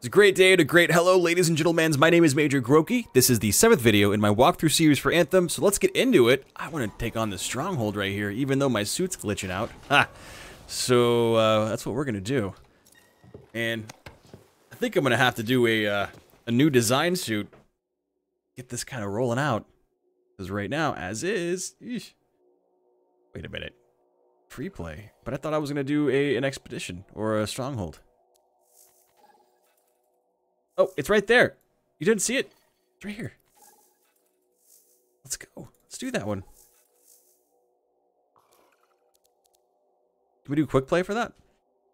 It's a great day and a great hello, ladies and gentlemen. My name is MajorGrokey. This is the 7th video in my walkthrough series for Anthem, so let's get into it. I want to take on the Stronghold right here, even though my suit's glitching out. Ha! So, that's what we're going to do. And I think I'm going to have to do a new design suit. Get this kind of rolling out. Because right now, as is... Eesh. Wait a minute. Free play. But I thought I was going to do an expedition or a Stronghold. Oh, it's right there. You didn't see it? It's right here. Let's go. Let's do that one. Can we do quick play for that?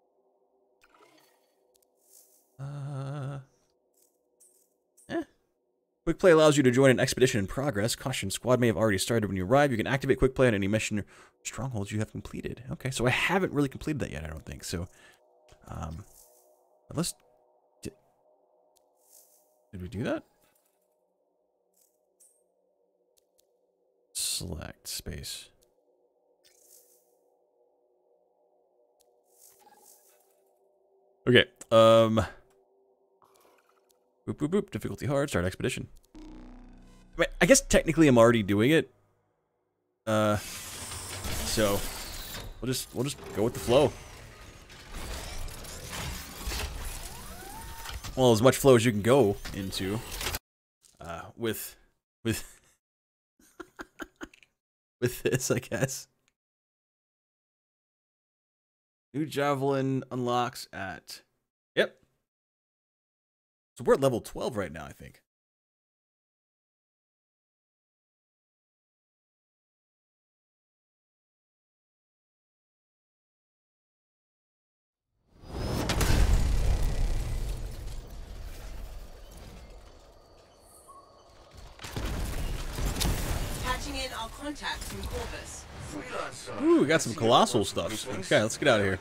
Quick play allows you to join an expedition in progress. Caution, squad may have already started when you arrive. You can activate quick play on any mission or strongholds you have completed. Okay, so I haven't really completed that yet, I don't think. So, let's... Did we do that? Select space. Okay. Boop boop boop. Difficulty hard. Start expedition. I mean, I guess technically I'm already doing it. So we'll just go with the flow. Well, as much flow as you can go into, with this, I guess. New javelin unlocks at, yep. So we're at level 12 right now, I think. Contacts from Corvus. Ooh, we got some colossal stuff. Okay, let's get out of here.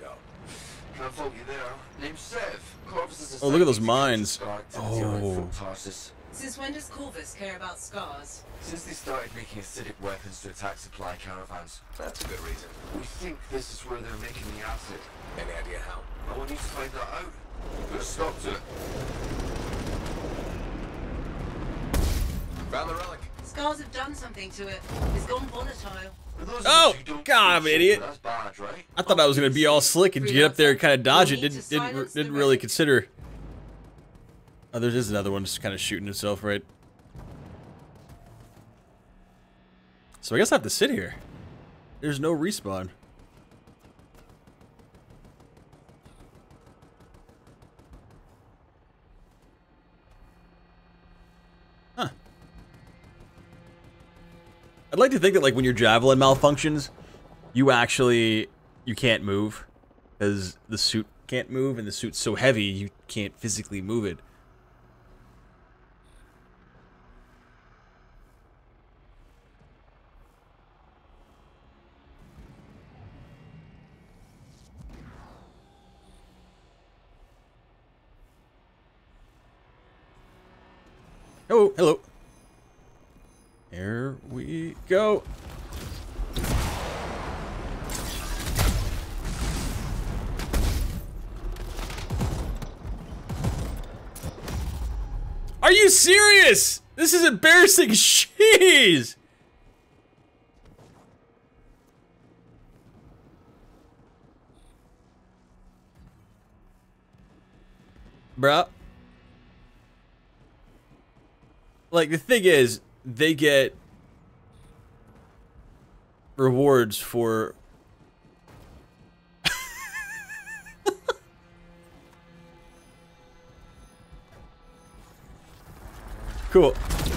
Oh, look at those mines. Oh. Since when does Corvus care about scars? Since they started making acidic weapons to attack supply caravans. That's a good reason. We think this is where they're making the acid. Any idea how? I want you to find that out. Put a stop to it. Found the relic. Scars have done something to it. It's gone volatile. Oh, God, I'm an idiot. That's bad, right? I thought I was gonna be all slick and get up there and kind of dodge it. Didn't really consider. Oh, there is another one just kind of shooting itself, right? So I guess I have to sit here. There's no respawn. Huh. I'd like to think that, like, when your javelin malfunctions, you can't move. Because the suit can't move, and the suit's so heavy, you can't physically move it. Oh, hello. Here we go. Are you serious? This is embarrassing. Jeez. Bruh. Like, the thing is, they get rewards for... Cool.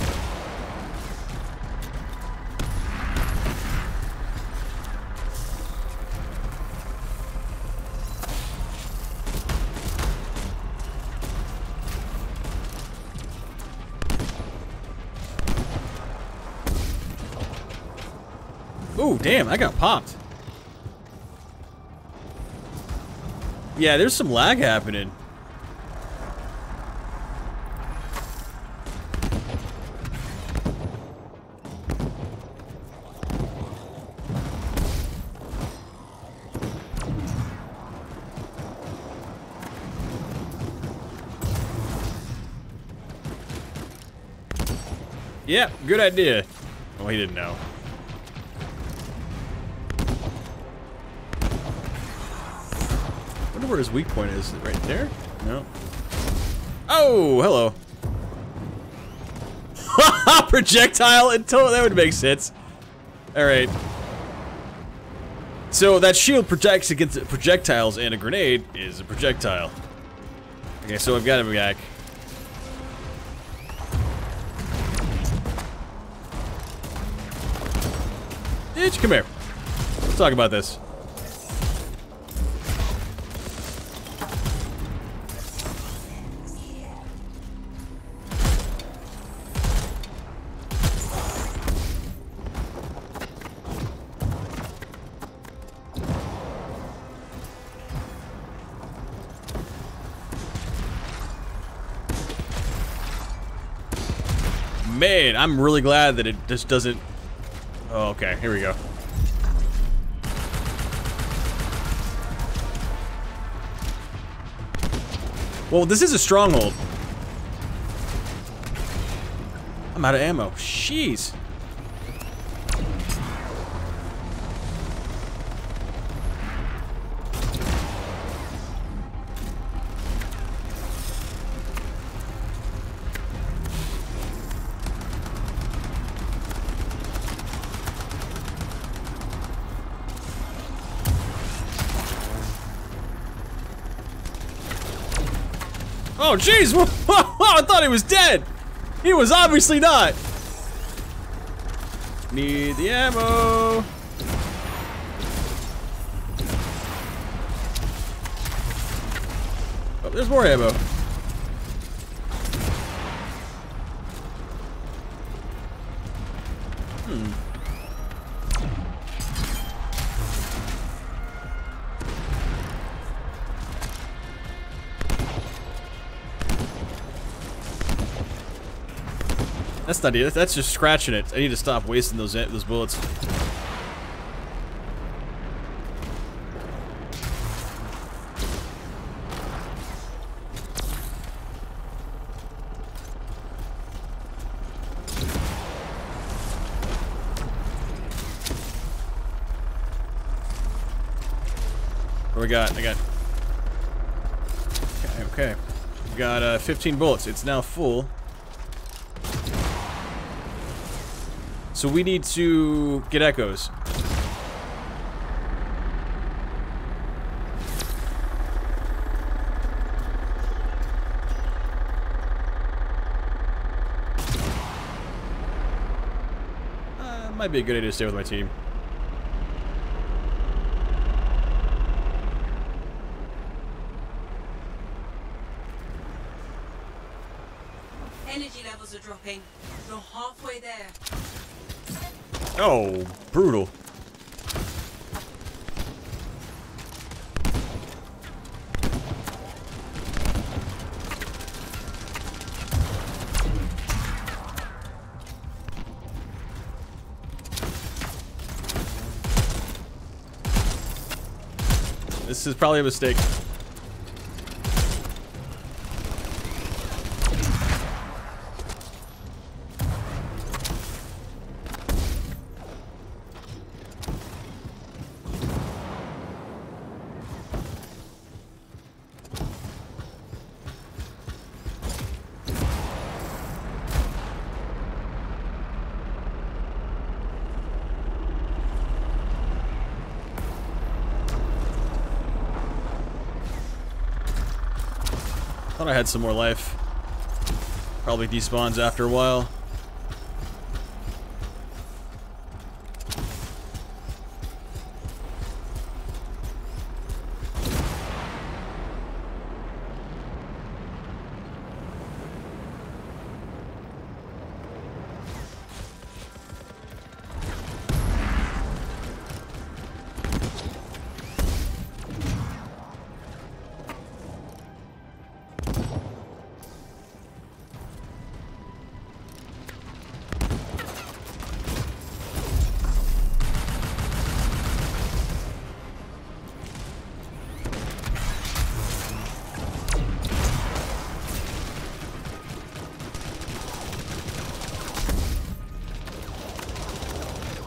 Ooh, damn, I got popped. Yeah, there's some lag happening. Yeah, good idea. Oh, he didn't know. I wonder where his weak point is. Is it right there? No. Oh, hello. Projectile. That would make sense. All right. So that shield protects against projectiles, and a grenade is a projectile. Okay, so I've got him back. Bitch, come here. Let's talk about this. Man, I'm really glad that it just doesn't... Oh, okay, here we go. Well, this is a stronghold. I'm out of ammo. Jeez. Oh, jeez! I thought he was dead! He was obviously not! Need the ammo! Oh, there's more ammo. That's not it. That's just scratching it. I need to stop wasting those bullets. What we got? I got. Okay. We got 15 bullets. It's now full. So we need to get echoes. Might be a good idea to stay with my team. Energy levels are dropping. You're halfway there. Oh, brutal. This is probably a mistake. Thought I had some more life. Probably despawns after a while.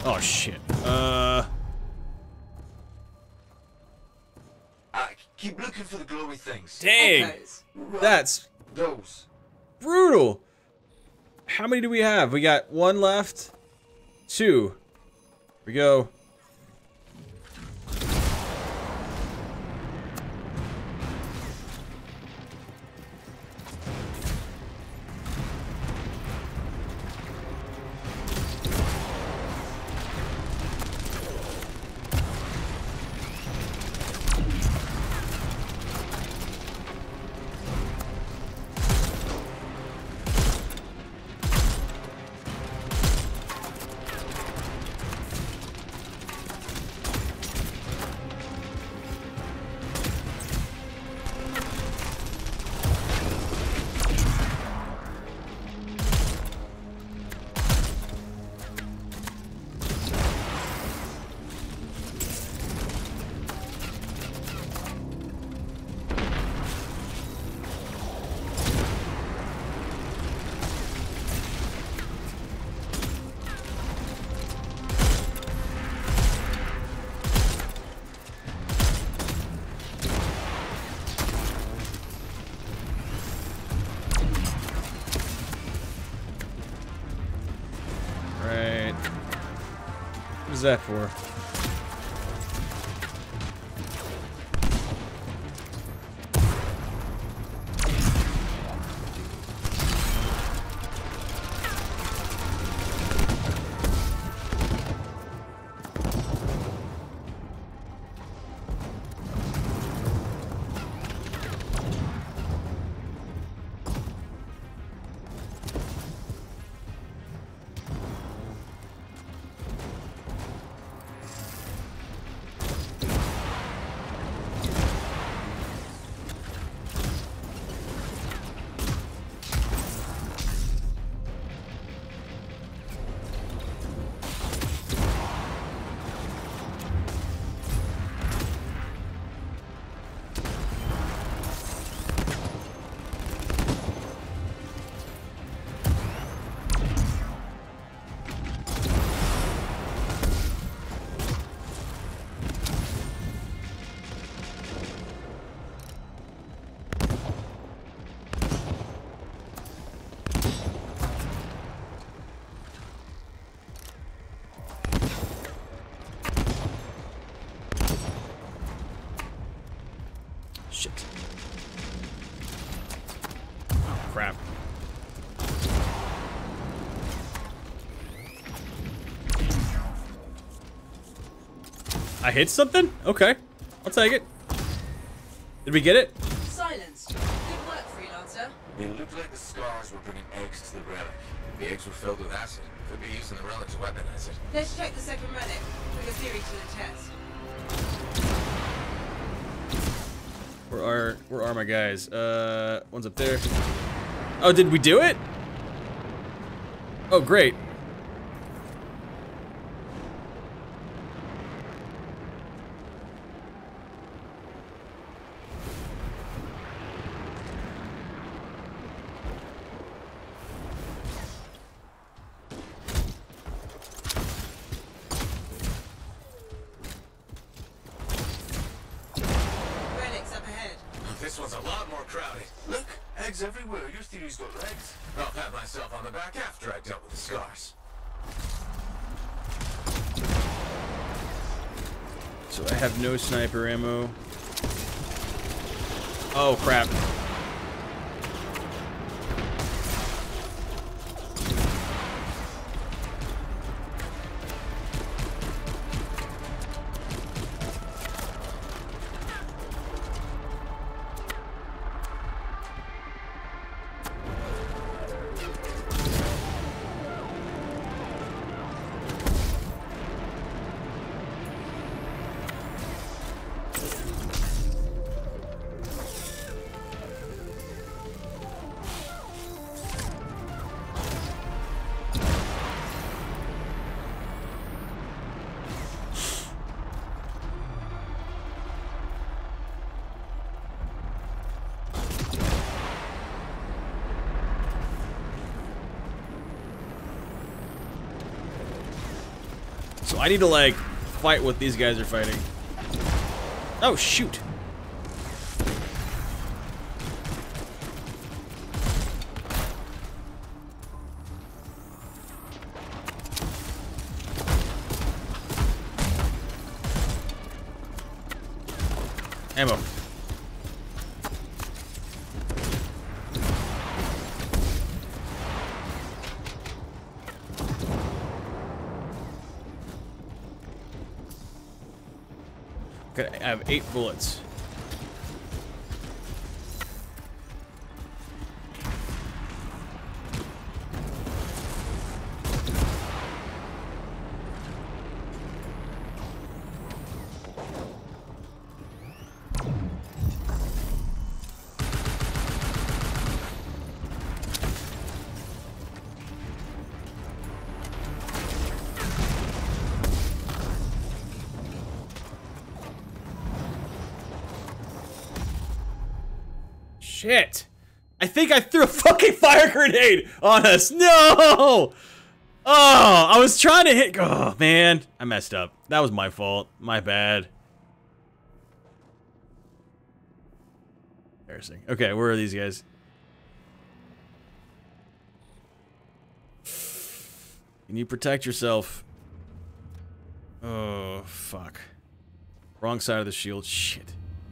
Oh shit. Keep looking for the glowy things. Dang. Echoes. That's Those. brutal. How many do we have? We got one left. Two. Here we go. What is that for? Shit. Oh, crap. I hit something? Okay. I'll take it. Did we get it? Silenced. Good work, freelancer. It looked like the scars were bringing eggs to the relic. The eggs were filled with acid. Could be using the relic to weaponize it. Let's check the second relic. Bring a theory to the test. Where are my guys? One's up there. Oh, did we do it? Oh, great. Relic's up ahead. This one's a lot more crowded. Look, eggs everywhere. Your theory's got legs. I'll pat myself on the back after I dealt with the scars. So I have no sniper ammo. Oh, crap. So I need to, like, fight what these guys are fighting. Oh, shoot. Ammo. Okay, I have 8 bullets. Shit! I think I threw a fucking fire grenade on us! No! Oh, I was trying to hit. Oh, man. I messed up. That was my fault. My bad. Embarrassing. Okay, where are these guys? You need to protect yourself. Oh, fuck. Wrong side of the shield. Shit.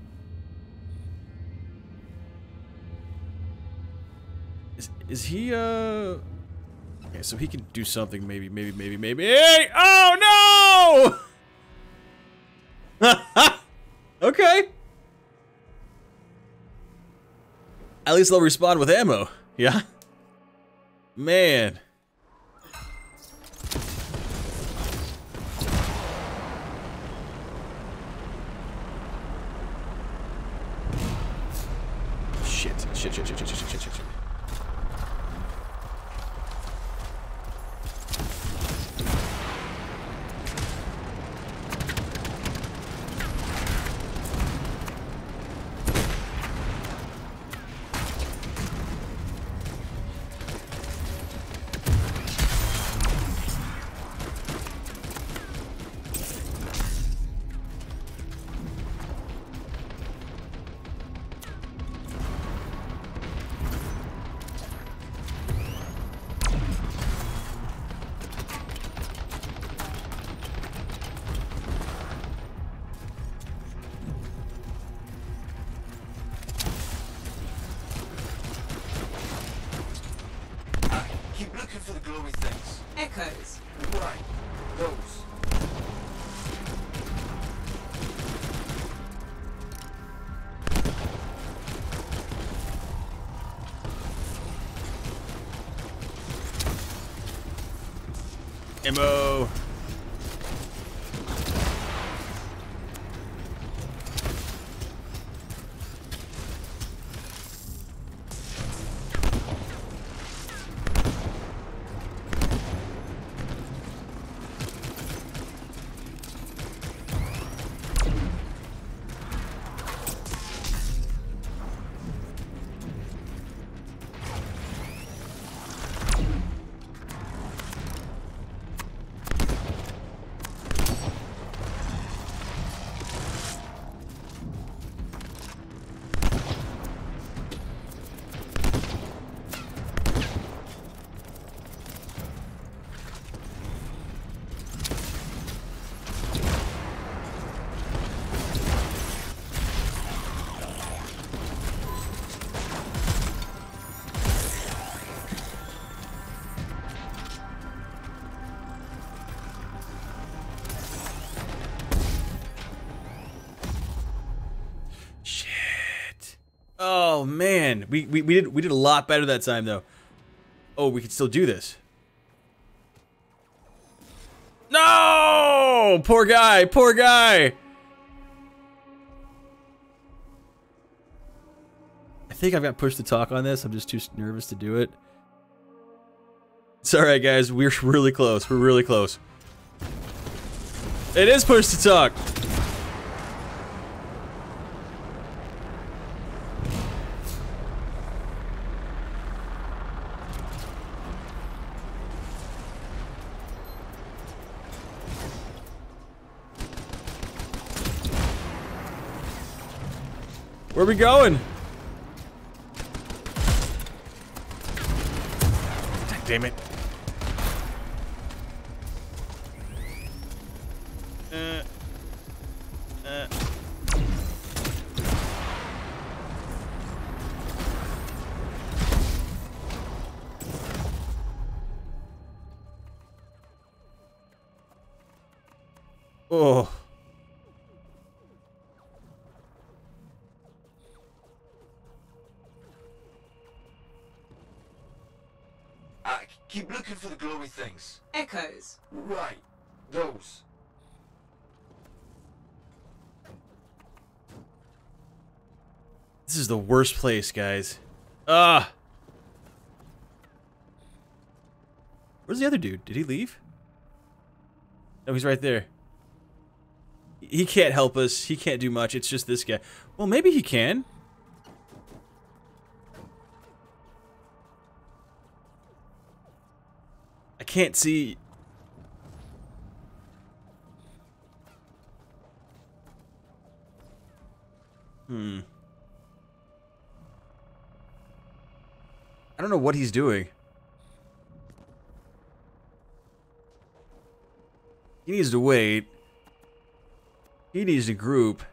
Is he, okay, so he can do something, maybe. Hey! Oh, no! Okay. At least they'll respond with ammo. Yeah? Man. Shit. Keep looking for the glowy things. Echoes. Right. Those. Ammo. Oh man, we did a lot better that time though. Oh, we can still do this. No! Poor guy, poor guy. I think I've got push to talk on this. I'm just too nervous to do it. It's alright guys, we're really close. We're really close. It is push to talk. Where are we going? Damn it. Oh. Keep looking for the glowy things. Echoes. Right. Those. This is the worst place, guys. Ah. Where's the other dude? Did he leave? No, he's right there. He can't help us. He can't do much. It's just this guy. Well, maybe he can. I can't see. I don't know what he's doing. He needs to wait. He needs to group.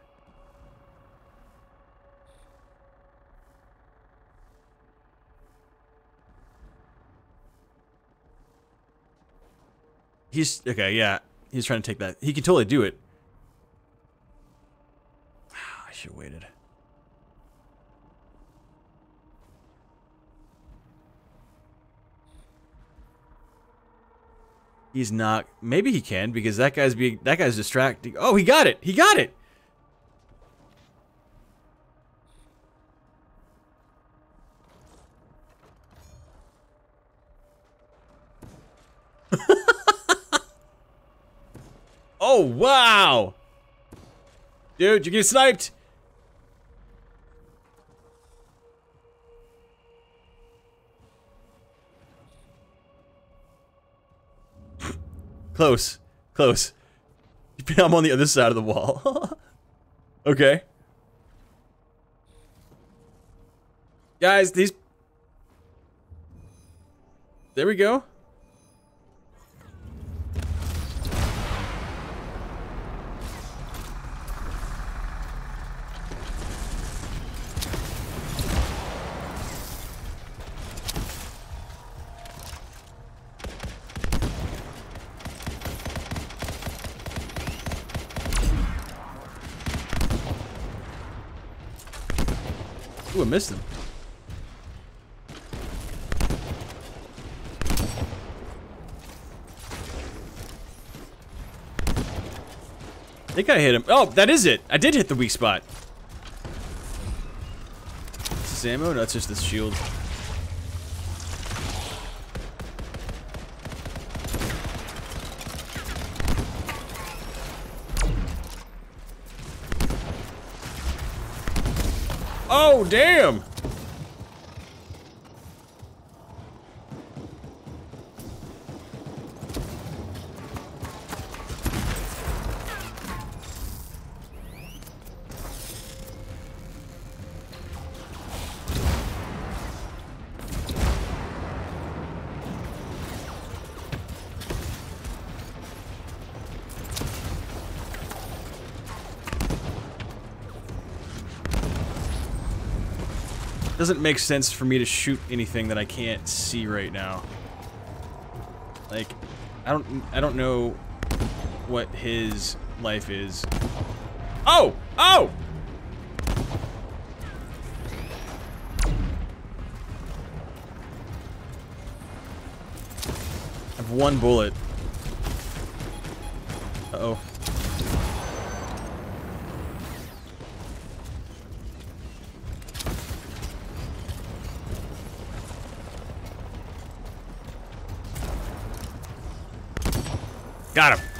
He's okay, yeah. He's trying to take that. He can totally do it. I should have waited. He's not. Maybe he can because that guy's distracting. Oh, he got it. He got it. Oh, wow. Dude, you get sniped. Close. Close. I'm on the other side of the wall. Okay. Guys, these... There we go. Ooh, I missed him. I think I hit him. Oh, that is it. I did hit the weak spot. Is this ammo? No, it's just this shield. Oh, damn! Doesn't make sense for me to shoot anything that I can't see right now. Like, I don't know what his life is. Oh! Oh! I have one bullet. Uh-oh. Got him.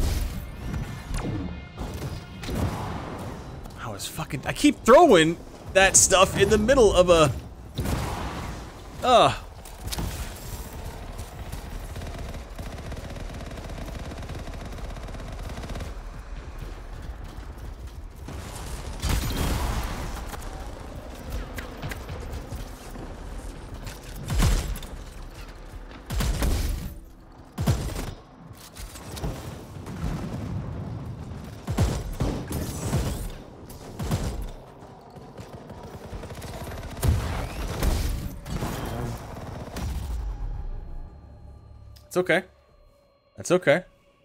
I was fucking... I keep throwing that stuff in the middle of a... Ugh. It's okay. That's okay.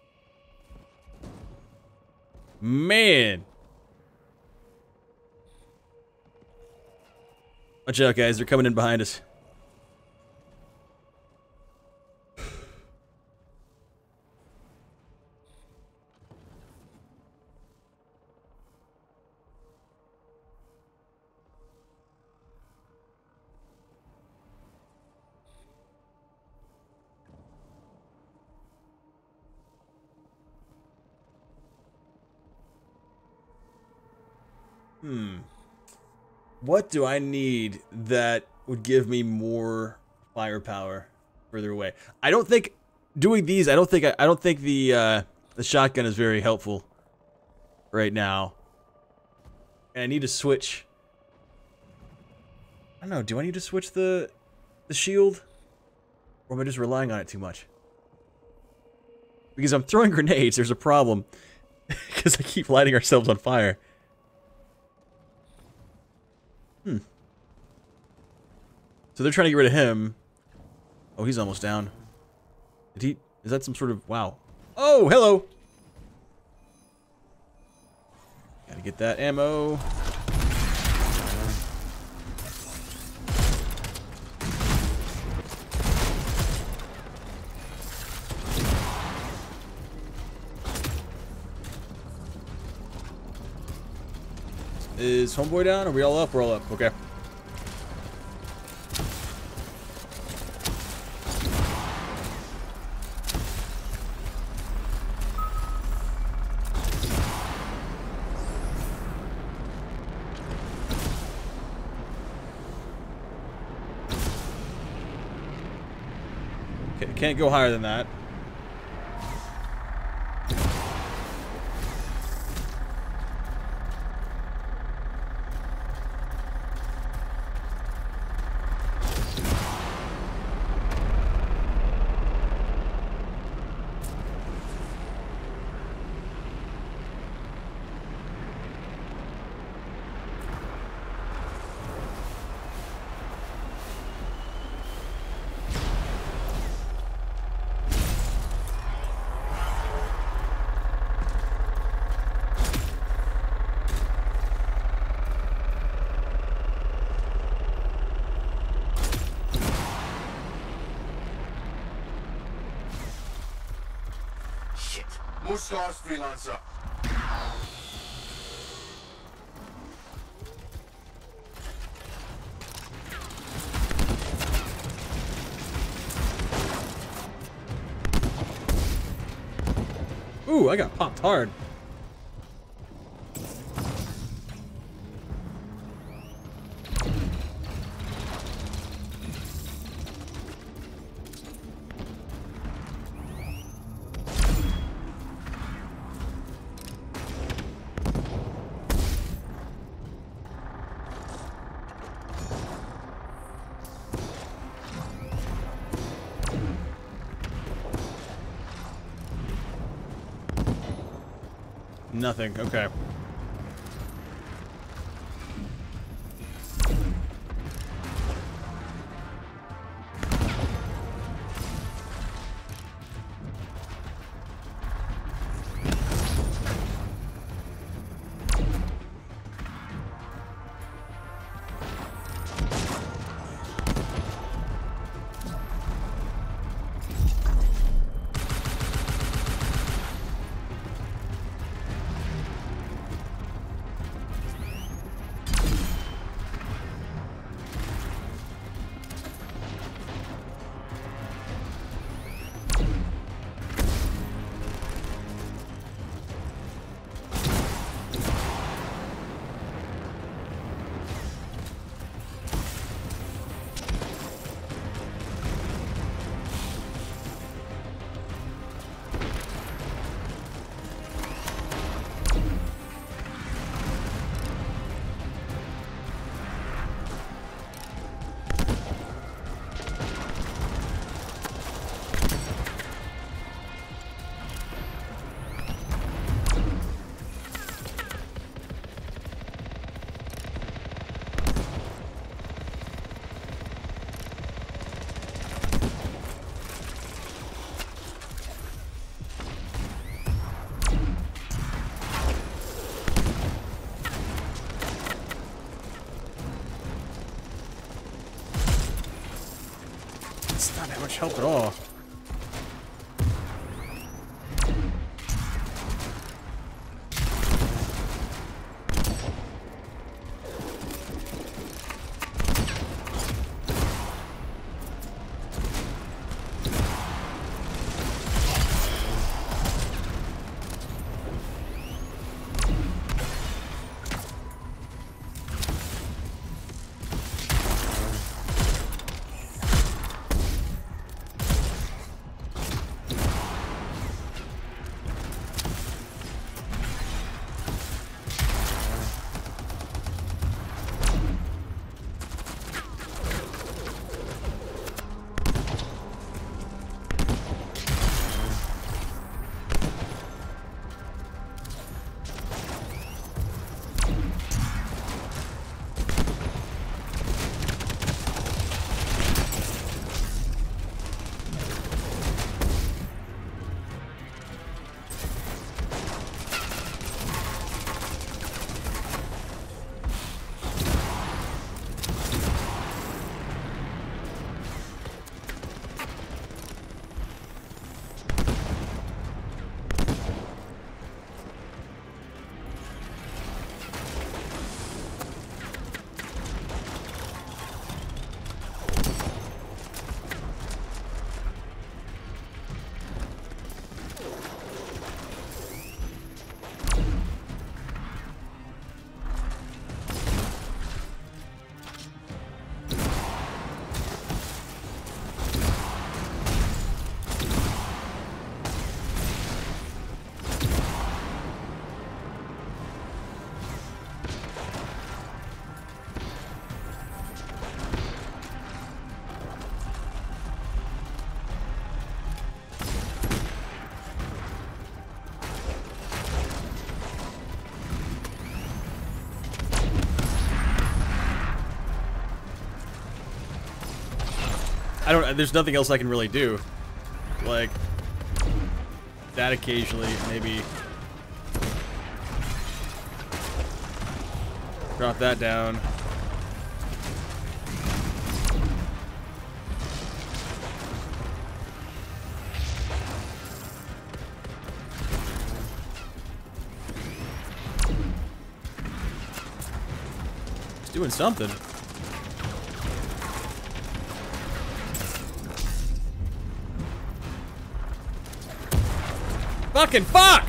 Man. Watch out, guys. They're coming in behind us. What do I need that would give me more firepower further away? I don't think doing these. I don't think the shotgun is very helpful right now. And I need to switch. I don't know. Do I need to switch the shield, or am I just relying on it too much? Because I'm throwing grenades. There's a problem because I keep lighting ourselves on fire. So they're trying to get rid of him. Oh, he's almost down. Did he? Is that some sort of... Wow. Oh, hello! Gotta get that ammo. Is homeboy down? Are we all up? We're all up. Okay. Okay, can't go higher than that. More scars, freelancer. Ooh, I got popped hard. Nothing. Okay. not that much help at all. There's nothing else I can really do. Like, that occasionally, maybe. Drop that down. It's doing something. Fucking fuck!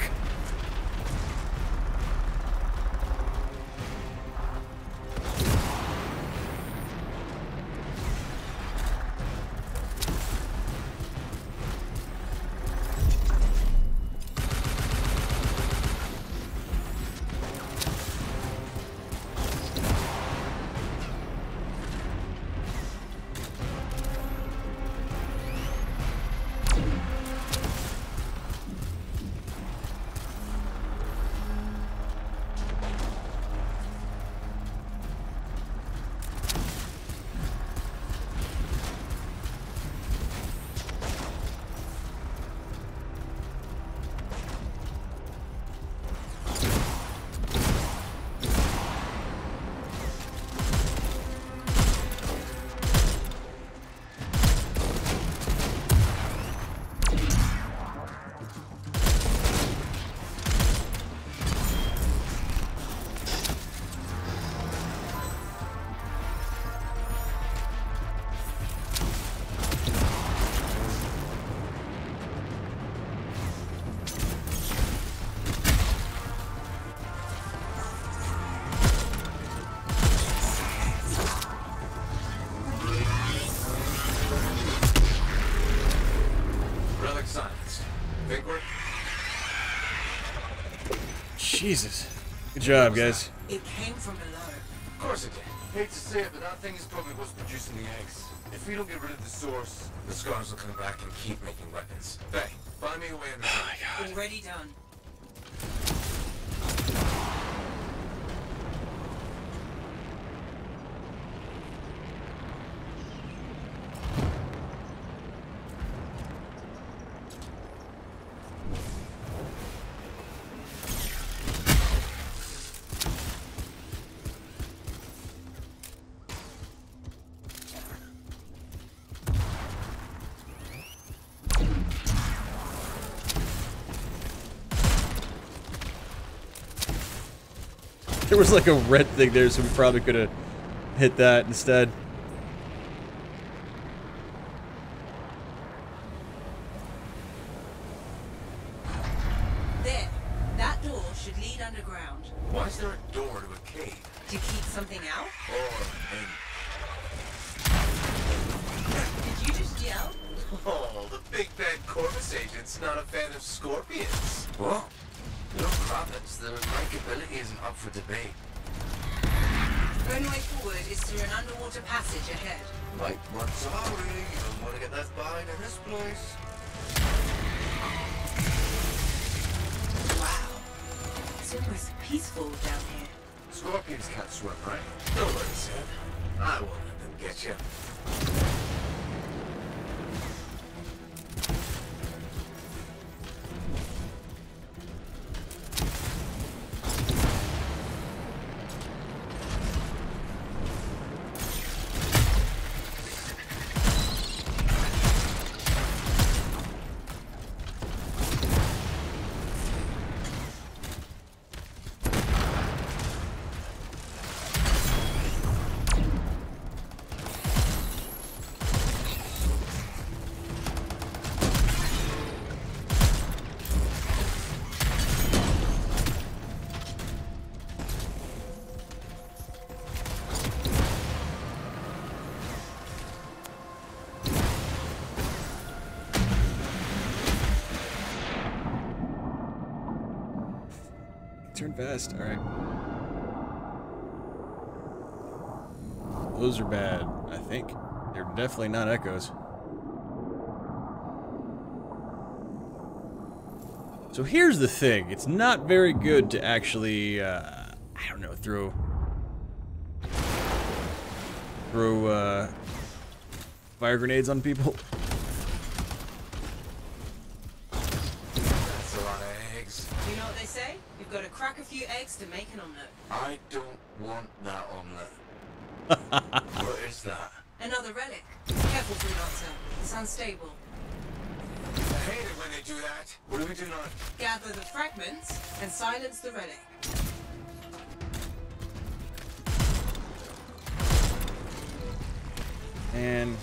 Jesus. Good job, guys. It came from below. Of course it did. Hate to say it, but that thing is probably what's producing the eggs. If we don't get rid of the source, the scars will come back and keep making weapons. Hey, find me a way in the Oh my God. Already done. There was like a red thing there, so we probably could have hit that instead. There. That door should lead underground. Why is there a door to a cave? To keep something out? Or Did you just yell? oh, the big bad Corvus agent's not a fan of scorpions. Well, no province, the likability isn't up for debate. The only way forward is through an underwater passage ahead. Like Mazzari, you don't want to get left behind in this place. Wow. It's almost peaceful down here. Scorpions can't swim, right? Nobody said. I won't let them get you. Turn fast. Alright. Those are bad, I think. They're definitely not echoes. So here's the thing. It's not very good to actually, I don't know, throw fire grenades on people. That's a lot of eggs. You know what they say? You've got to crack a few eggs to make an omelette. I don't want that omelette. What is that? Another relic. Careful, freelancer. It's unstable. I hate it when they do that. What do we do now? Gather the fragments and silence the relic. And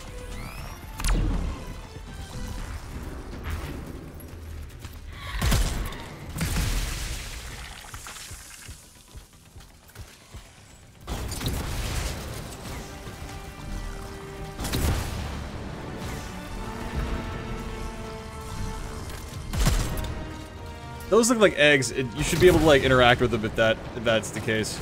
those look like eggs. You should be able to like interact with them if that's the case.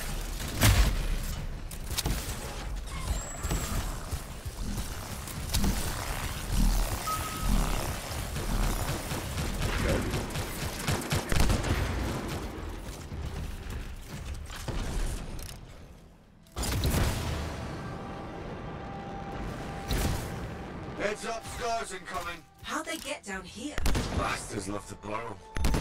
Heads up, scars incoming. How'd they get down here? Bastards love to borrow.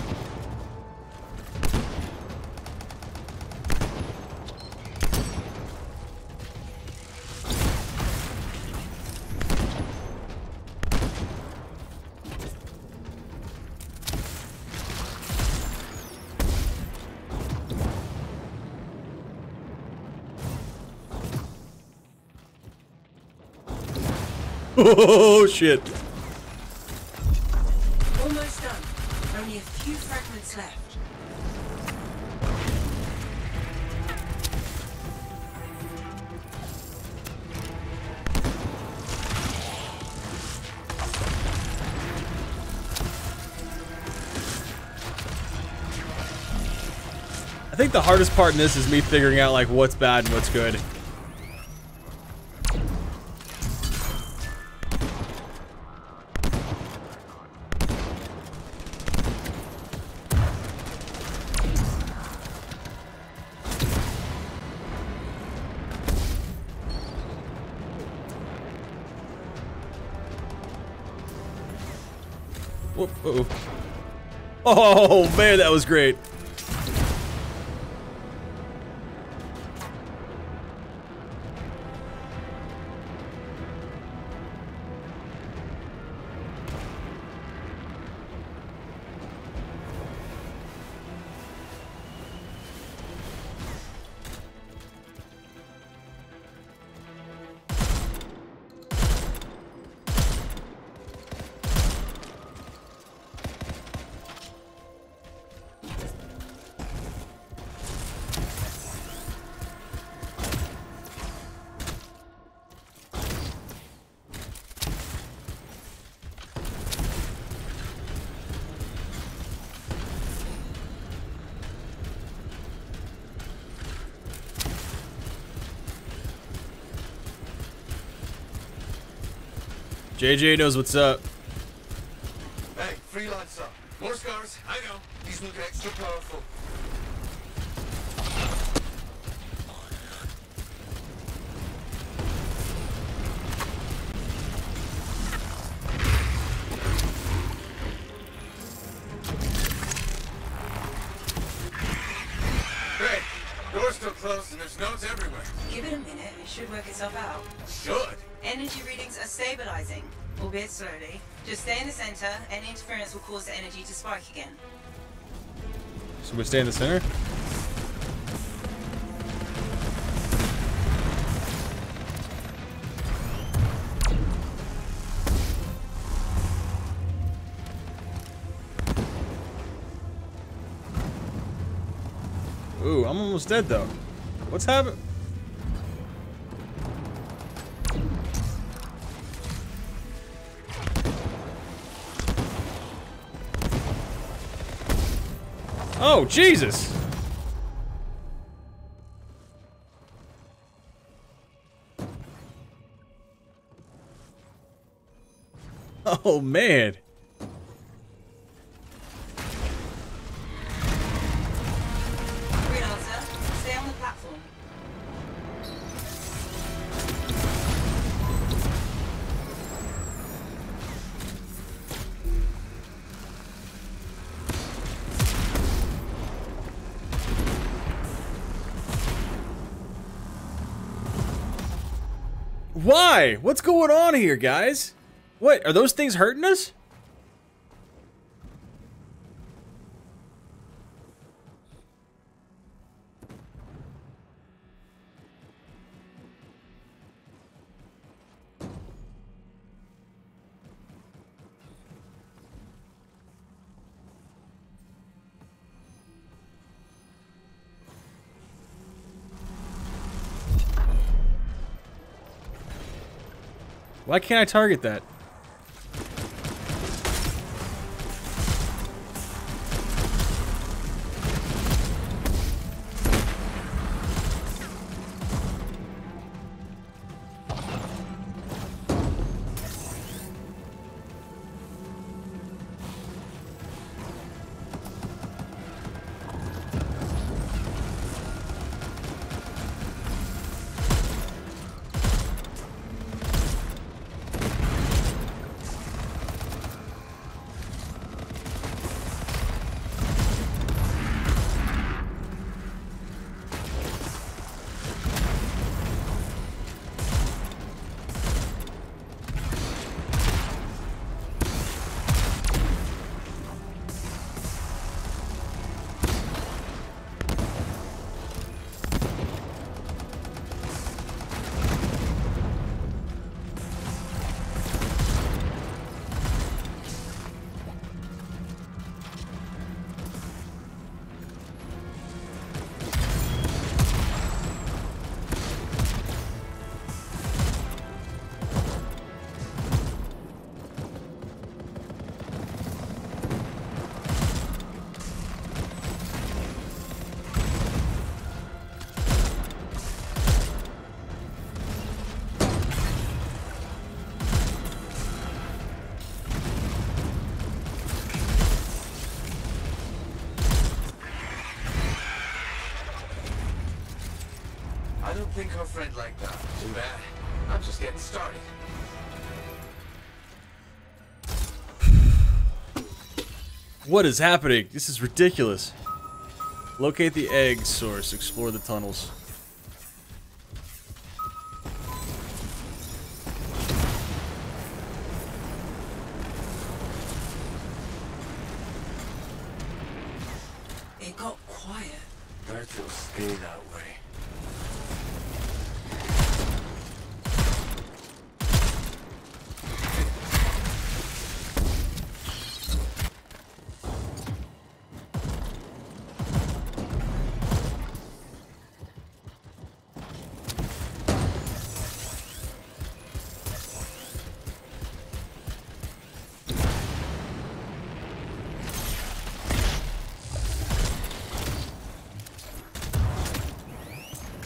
Oh shit. Almost done. Only a few fragments left. I think the hardest part in this is me figuring out like what's bad and what's good. Whoop, uh-oh. Oh man, that was great. JJ knows what's up. Hey, free lights up. More scars, I know. These look extra powerful. Great. Door's still closed and there's nodes everywhere. Give it a minute, it should work itself out. Should. Energy readings are stabilizing, albeit slowly. Just stay in the center, any interference will cause the energy to spike again. So we stay in the center? Ooh, I'm almost dead though. What's happening? Oh, Jesus! Oh, man. Green Alta, stay on the platform. Why? What's going on here, guys? What? Are those things hurting us? Why can't I target that? I don't think our friend liked that. Too bad. I'm just getting started. What is happening? This is ridiculous. Locate the egg source. Explore the tunnels. It got quiet. Better to stay that way.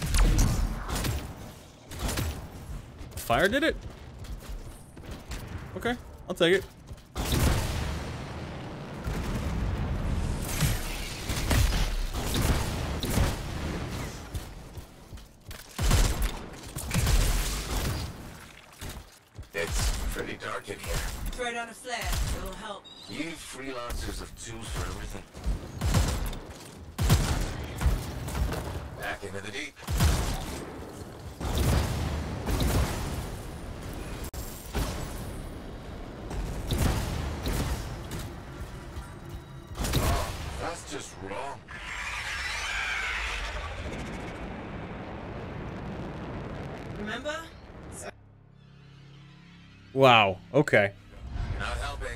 Fire did it? I'll take it. It's pretty dark in here. Throw down a flare. It'll help. You freelancers have tools for everything. Back into the deep. Oh, that's just wrong. Remember? Wow. Okay. You're not helping.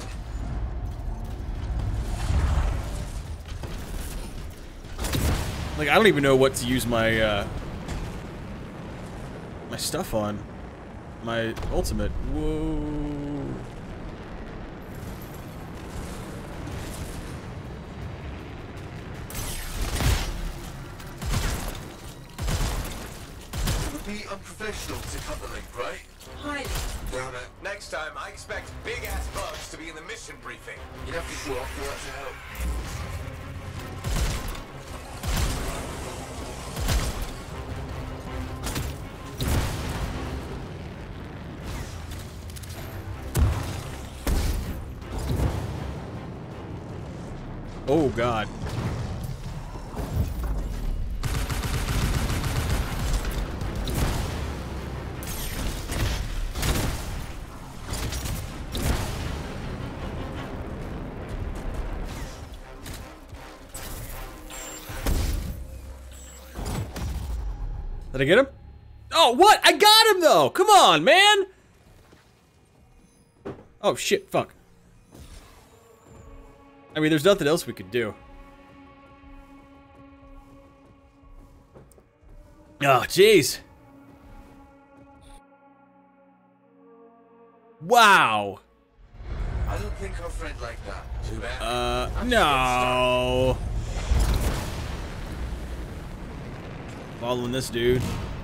Like, I don't even know what to use my, my stuff on. My ultimate. Whoa. It would be unprofessional to cut the link, right? Highly. Damn it. Next time, I expect big-ass bugs to be in the mission briefing. You'd have to show up for that to help. Oh, God. Did I get him? Oh, what? I got him, though! Come on, man! Oh, shit. Fuck. I mean, there's nothing else we could do. Oh, jeez. Wow. I don't think our friend liked that. Too bad. No. Following this dude.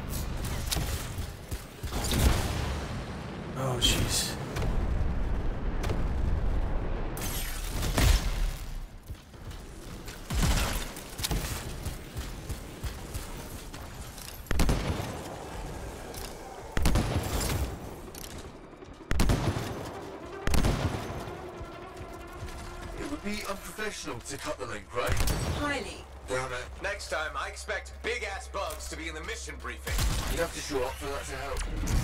Oh, jeez. It would be unprofessional to cut the link, right? Highly. Damn it. Next time, I expect big-ass bugs to be in the mission briefing. You'd have to show up for that to help.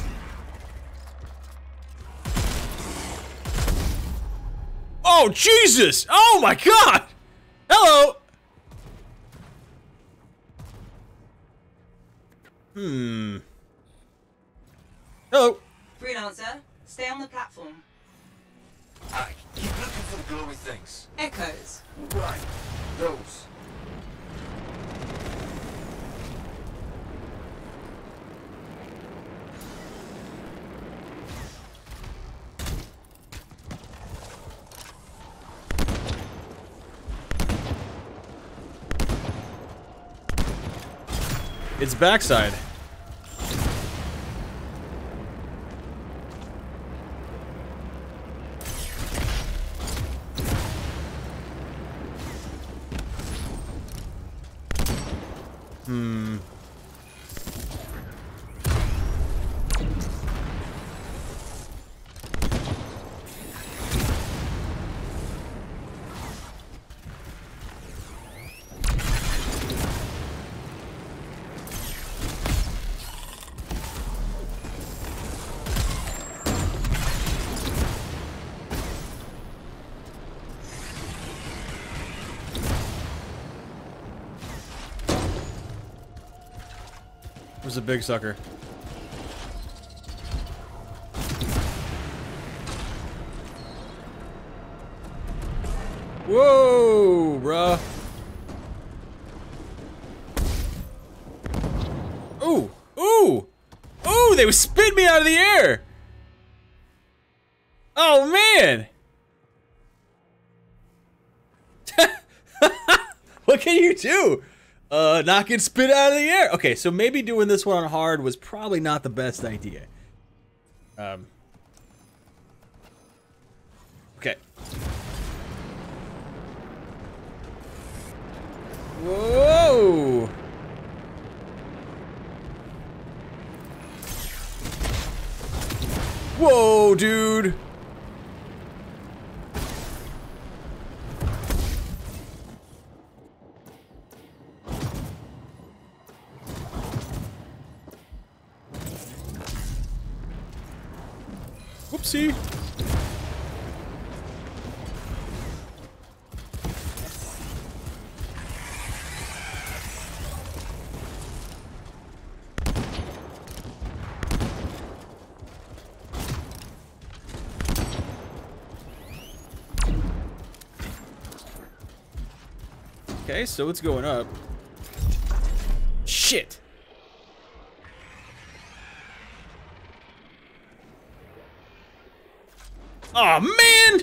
Oh, Jesus! Oh, my God! Hello! Hello. Freelancer, stay on the platform. I keep looking for the glowy things. Echoes. Right. Those. It's backside. Where's the big sucker? Whoa, bruh. Ooh, ooh, ooh, they spit me out of the air. Oh, man. What can you do? Not get spit out of the air. Okay, so maybe doing this one on hard was probably not the best idea. Whoopsie. Okay, so it's going up. Shit. Oh man!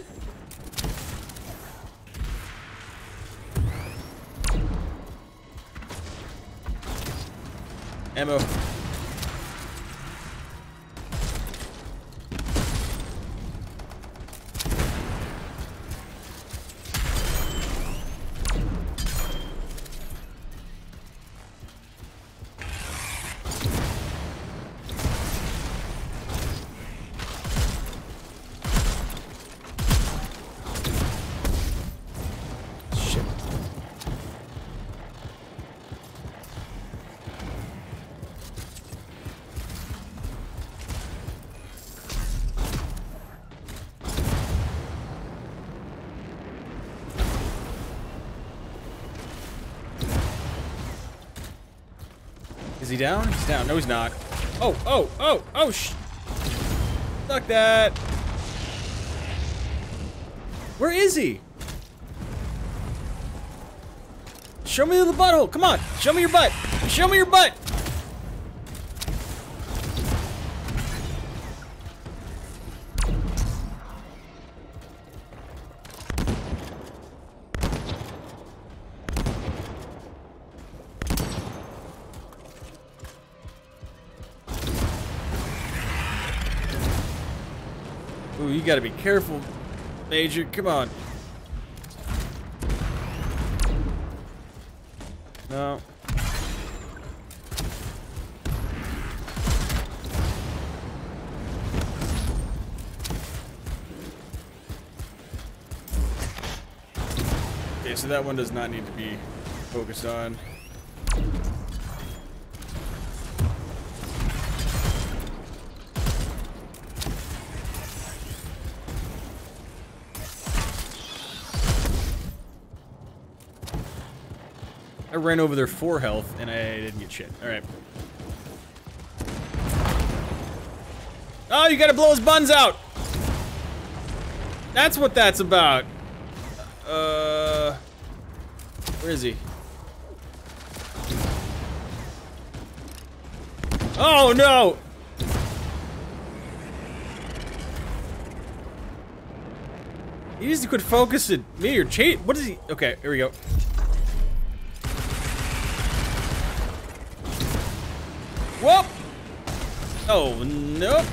Ammo. Is he down? He's down. No, he's not. Oh, oh, oh, oh, Fuck that. Where is he? Show me the butthole. Come on. Show me your butt. Show me your butt. Ooh, you gotta be careful, Major. Come on. No. Okay, so that one does not need to be focused on. I ran over their 4 health and I didn't get shit. Alright. Oh, you gotta blow his buns out! That's what that's about. Where is he? Oh no! He needs to quit focusing me or cheat. What is he? Okay, here we go. Whoop! Oh, nope.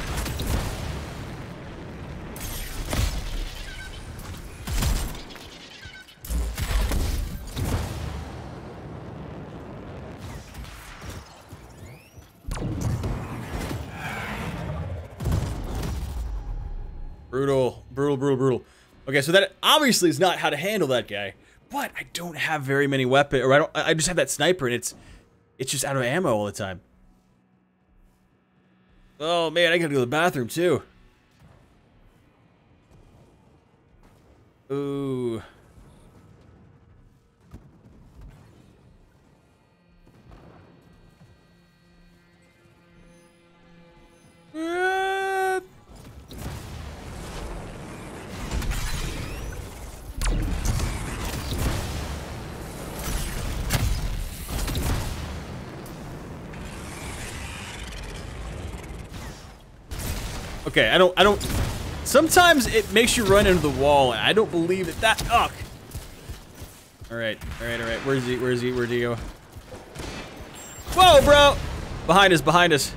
Brutal, brutal, brutal, brutal. Okay, so that obviously is not how to handle that guy. But I don't have very many weapons, or I just have that sniper, and it's just out of ammo all the time. Oh man, I gotta go to the bathroom too. Ooh. Okay, I don't, sometimes it makes you run into the wall, and I don't believe that, ugh. Alright, where's he, where'd he go? Whoa, bro! Behind us, behind us.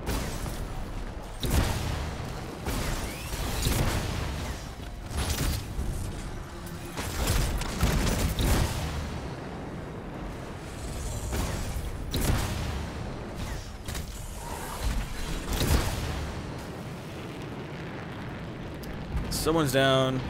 Someone's down.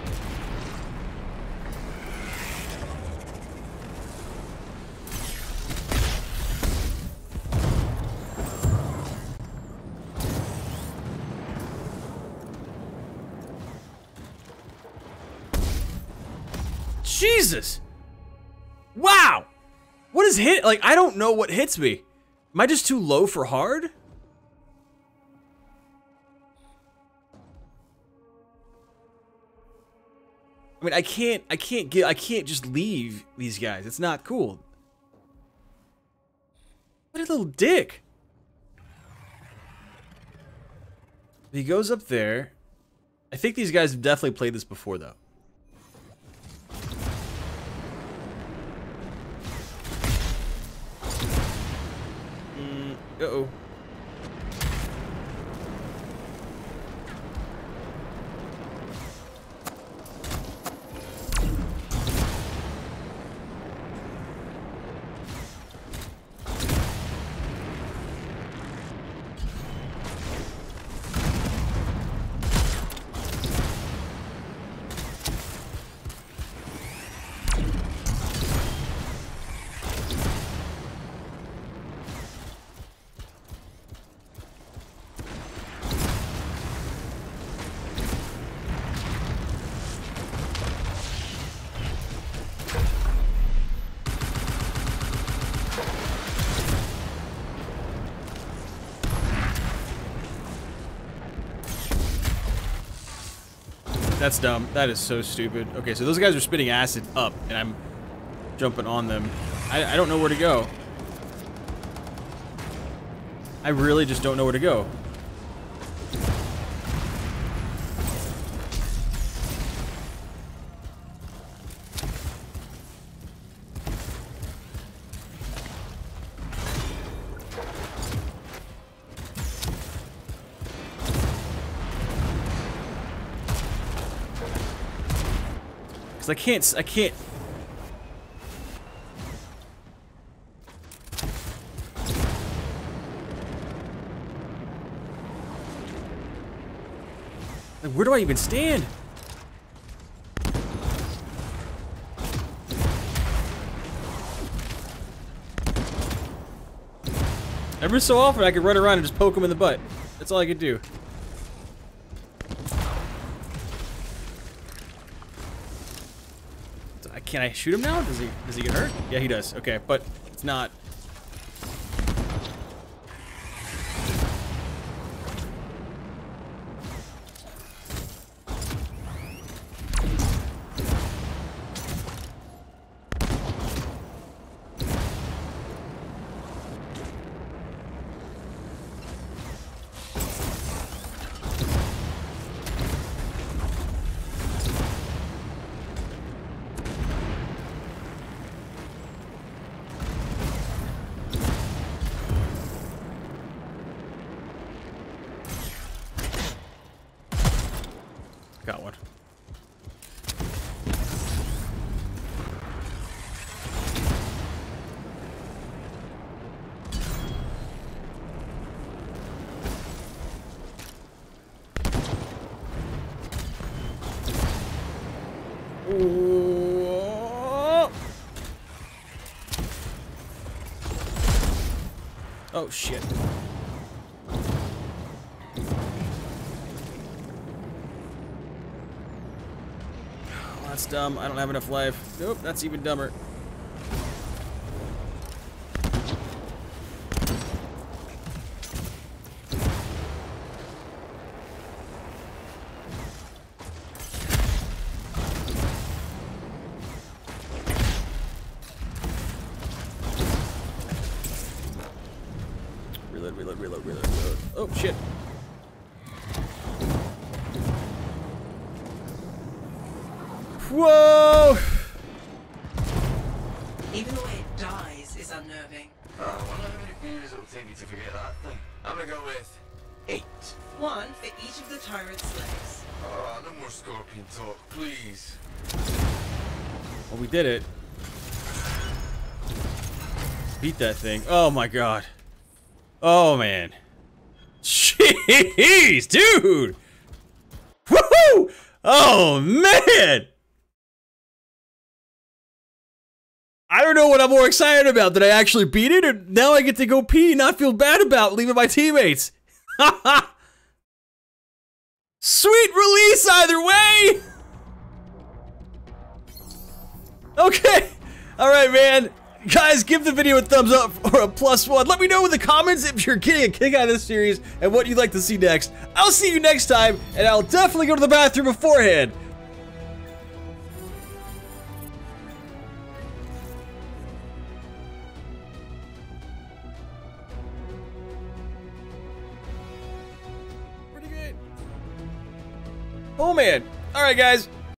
Jesus! Wow! What is hit? Like, I don't know what hits me. Am I just too low for hard? I mean, I can't just leave these guys. It's not cool. What a little dick. He goes up there. I think these guys have definitely played this before, though. Uh-oh. That's dumb. That is so stupid. Okay, so those guys are spitting acid up, and I'm jumping on them. I don't know where to go. I really just don't know where to go. I can't. Like, where do I even stand? Every so often I could run around and just poke him in the butt. That's all I could do. Can I shoot him now? Does he get hurt? Yeah, he does. Okay, but it's not. Got one. Ooh. Oh shit. That's dumb. I don't have enough life. Nope, that's even dumber. Reload. Oh, shit. Whoa! Even the way it dies is unnerving. I wonder how many views it'll take me to forget that thing. I'm gonna go with 8. One for each of the tyrant's legs. Oh, no more scorpion talk, please. Well, we did it. Beat that thing. Oh my god. Oh man. Jeez, dude! Woohoo! Oh man! I don't know what I'm more excited about. Did I actually beat it, or now I get to go pee and not feel bad about leaving my teammates? Sweet release either way! Okay. All right, man. Guys, give the video a thumbs up or a +1. Let me know in the comments if you're getting a kick out of this series and what you'd like to see next. I'll see you next time, and I'll definitely go to the bathroom beforehand. Pretty good. Oh, man. All right, guys.